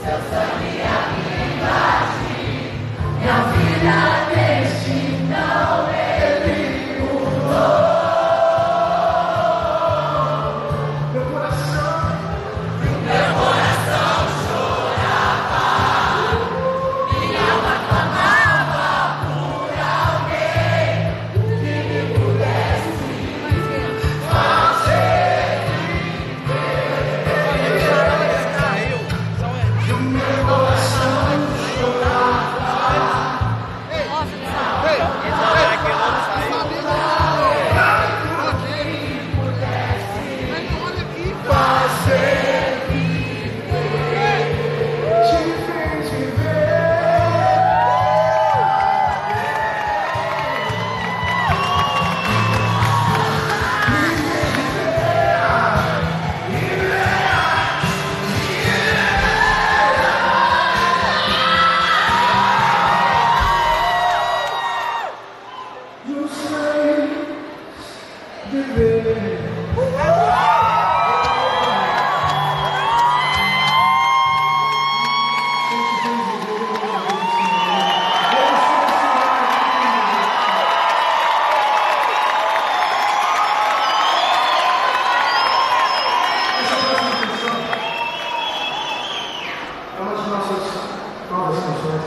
É uma das nossas novas canções.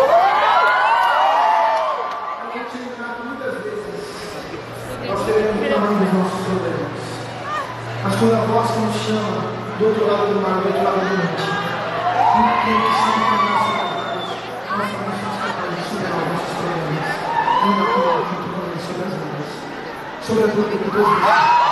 A gente muitas vezes nós queremos o tamanho dos nossos problemas. Mas quando a voz que nos chama do outro lado do mar, do outro lado do mundo, quem sabe que nós somos capazes de superar os nossos problemas, ainda com a convenção das águas, sobre a dor de Deus.